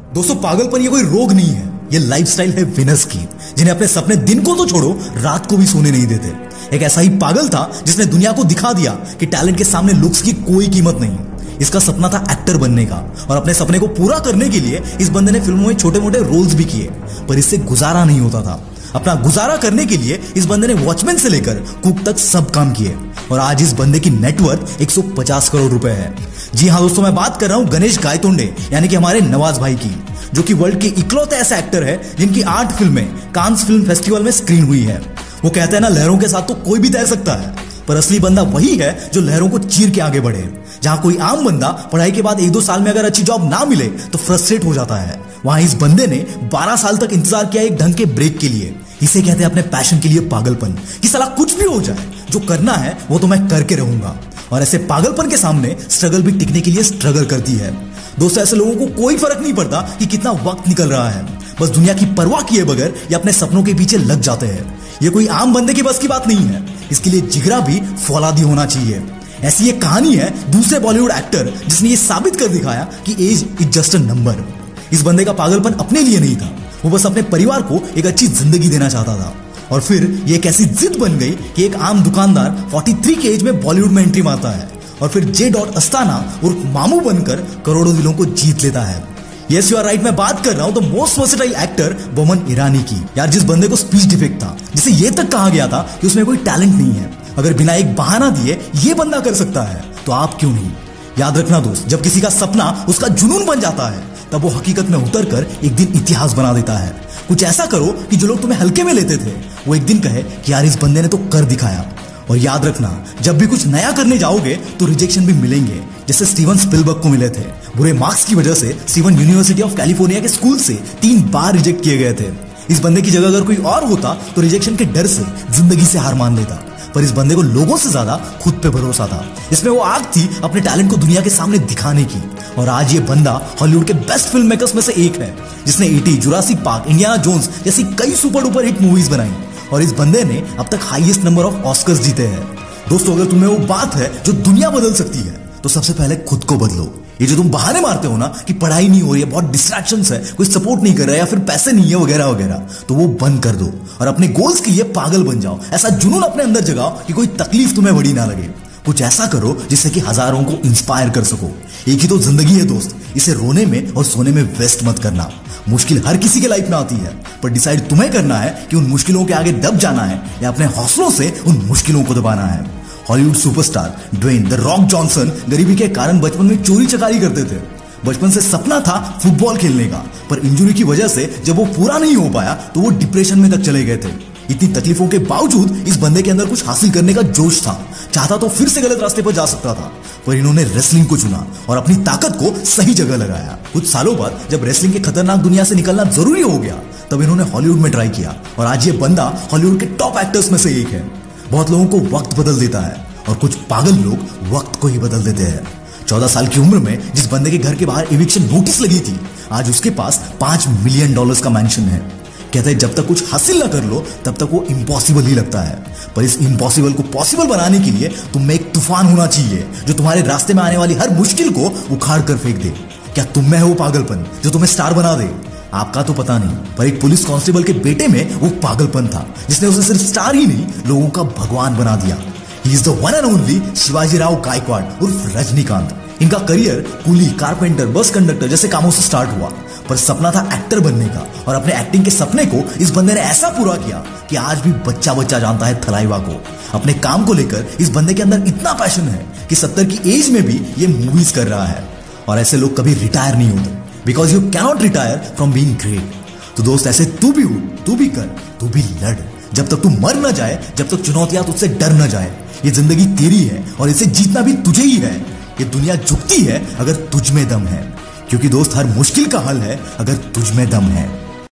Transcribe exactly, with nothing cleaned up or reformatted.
दोस्तों पागलपन ये कोई रोग नहीं है, ये लाइफस्टाइल है विनर्स की, जिन्हें अपने सपने दिन को तो छोड़ो रात को भी सोने नहीं देते। एक ऐसा ही पागल था जिसने दुनिया को दिखा दिया कि टैलेंट के सामने लुक्स की कोई कीमत नहीं। इसका सपना था एक्टर बनने का और अपने सपने को पूरा करने के लिए इस बंदे ने फिल्मों में छोटे मोटे रोल्स भी किए, पर इससे गुजारा नहीं होता था। अपना गुजारा करने के लिए इस बंदे ने वॉचमैन से लेकर कुक तक सब काम किए और आज इस बंदे की नेटवर्थ एक सौ पचास करोड़ रुपए है। जी हाँ दोस्तों, मैं बात कर रहा हूं गणेश गायतोंडे यानी कि हमारे नवाज भाई की, जो कि वर्ल्ड के इकलौते ऐसे एक्टर है जिनकी आठ फिल्में कांस फिल्म फेस्टिवल में स्क्रीन हुई है। वो कहते हैं ना, लहरों के साथ तो कोई भी तैर सकता है, पर असली बंदा वही है जो लहरों को चीर के आगे बढ़े। जहां कोई आम बंदा पढ़ाई के बाद एक दो साल में अगर अच्छी जॉब ना मिले तो फ्रस्ट्रेट हो जाता है, वहां इस बंदे ने बारह साल तक इंतजार किया एक ढंग के ब्रेक के लिए। इसे कहते हैं अपने पैशन के लिए पागलपन, कि साला कुछ भी हो जाए, जो करना है वो तो मैं करके रहूंगा। और ऐसे पागलपन के सामने स्ट्रगल भी टिकने के लिए स्ट्रगल करती है। दोस्तों ऐसे लोगों को कोई फर्क नहीं पड़ता कि कितना वक्त निकल रहा है, बस दुनिया की परवाह किए बगैर ये अपने सपनों के पीछे लग जाते हैं। ये कोई आम बंदे की बस की बात नहीं है, इसके लिए जिगरा भी फौलादी होना चाहिए। ऐसी एक कहानी है दूसरे बॉलीवुड एक्टर जिसने ये साबित कर दिखाया कि age is just a number. इस बंदे का पागलपन अपने लिए नहीं था, वो बस अपने परिवार को एक अच्छी जिंदगी देना चाहता था। और फिर ये एक ऐसी जिद बन गई कि एक आम दुकानदार तैंतालीस की एज में बॉलीवुड में एंट्री मारता है और फिर जे डॉट अस्ताना उर्फ मामू बनकर करोड़ों दिलों को जीत लेता है। यस यू आर राइट, मैं बात कर रहा हूं the most versatile actor Boman Irani की। यार जिस बंदे को स्पीच डिफेक्ट था, जिसे ये तक कहा गया था कि उसमें कोई टैलेंट नहीं है, अगर बिना एक बहाना दिए ये बंदा कर सकता है तो आप क्यों नहीं। याद रखना दोस्त, जब किसी का सपना उसका जुनून बन जाता है तब वो हकीकत में उतर कर एक दिन इतिहास बना देता है। कुछ ऐसा करो कि जो लोग तुम्हें हल्के में लेते थे वो एक दिन कहे कि यार इस बंदे ने तो कर दिखाया। और याद रखना, जब भी कुछ नया करने जाओगे तो रिजेक्शन भी मिलेंगे, जैसे स्टीवन स्पिलबर्ग को मिले थे। बुरे मार्क्स की वजह से स्टीवन यूनिवर्सिटी ऑफ कैलिफोर्निया के स्कूल से तीन बार रिजेक्ट किए गए थे। इस बंदे की जगह अगर कोई और होता तो रिजेक्शन के डर से जिंदगी से हार मान लेता, पर इस बंदे को लोगों से ज्यादा खुद पे भरोसा था। इसमें वो आग थी अपने टैलेंट को दुनिया के सामने दिखाने की। और आज ये बंदा हॉलीवुड के बेस्ट फिल्म मेकर्स में से एक है, जिसने ET, Jurassic Park, Indiana Jones जैसी कई सुपर डुपर हिट मूवीज बनाई। और इस बंदे ने अब तक हाईएस्ट नंबर ऑफ ऑस्कर्स जीते हैं। दोस्तों अगर तुम्हें वो बात है जो दुनिया बदल सकती है तो सबसे पहले खुद को बदलो। ये जो तुम बहाने मारते हो ना कि पढ़ाई नहीं हो रही है, बहुत डिस्ट्रैक्शंस है, कोई सपोर्ट नहीं कर रहा है या फिर पैसे नहीं है वगैरह वगैरह, तो वो बंद कर दो और अपने गोल्स के लिए पागल बन जाओ। ऐसा जुनून अपने अंदर जगाओ कि कोई तकलीफ तुम्हें बड़ी ना लगे। कुछ ऐसा करो जिससे कि हजारों को इंस्पायर कर सको। एक ही तो जिंदगी है दोस्त, इसे रोने में और सोने में वेस्ट मत करना। मुश्किल हर किसी के लाइफ में आती है, पर डिसाइड तुम्हें करना है कि उन मुश्किलों के आगे दब जाना है या अपने हौसलों से उन मुश्किलों को दबाना है। Hollywood superstar Dwayne the Rock Johnson गरीबी के कारण बचपन में चोरी चकारी करते थे। बचपन से सपना था फुटबॉल खेलने का, पर इंजरी की वजह से जब वो पूरा नहीं हो पाया तो वो डिप्रेशन में तक चले गए थे। इतनी तकलीफों के बावजूद इस बंदे के अंदर कुछ हासिल करने का जोश था, चाहता तो फिर से गलत रास्ते पर जा सकता था, पर इन्होंने रेसलिंग को चुना और अपनी ताकत को सही जगह लगाया। कुछ सालों बाद जब रेसलिंग के खतरनाक दुनिया से निकलना जरूरी हो गया तब इन्होंने हॉलीवुड में ट्राई किया और आज ये बंदा हॉलीवुड के टॉप एक्टर्स में से एक है। बहुत लोगों को वक्त बदल देता है और कुछ पागल लोग वक्त को ही बदल देते हैं। चौदह साल की उम्र में जिस बंदे के घर के बाहर एविक्शन नोटिस लगी थी, आज उसके पास पांच मिलियन डॉलर्स का मैंशन है। कहते हैं जब तक कुछ हासिल ना कर लो तब तक वो इम्पॉसिबल ही लगता है, पर इस इम्पॉसिबल को पॉसिबल बनाने के लिए तुम में एक तूफान होना चाहिए जो तुम्हारे रास्ते में आने वाली हर मुश्किल को उखाड़ कर फेंक दे। क्या तुम में है वो पागलपन जो तुम्हें स्टार बना दे? आपका तो पता नहीं, पर एक पुलिस कांस्टेबल के बेटे में वो पागलपन था जिसने उसे सिर्फ स्टार ही नहीं लोगों का भगवान बना दिया। He is the one and only Shivaji Rao Gaekwad उर्फ रजनीकांत। इनका career coolie, carpenter, bus conductor जैसे कामों से स्टार्ट हुआ, पर सपना था एक्टर बनने का और अपने एक्टिंग के सपने को इस बंदे ने ऐसा पूरा किया कि आज भी बच्चा बच्चा जानता है थलाइवा को। अपने काम को लेकर इस बंदे के अंदर इतना पैशन है कि सत्तर की एज में भी ये मूवीज कर रहा है। और ऐसे लोग कभी रिटायर नहीं होते, because you cannot retire from being great. तो दोस्त ऐसे तू भी उठ, तू भी कर, तू भी लड़, जब तक तू मर न जाए, जब तक चुनौतियां तुझसे डर न जाए। ये जिंदगी तेरी है और इसे जीतना भी तुझे ही है। ये दुनिया झुकती है अगर तुझ में दम है, क्योंकि दोस्त हर मुश्किल का हल है अगर तुझ में दम है।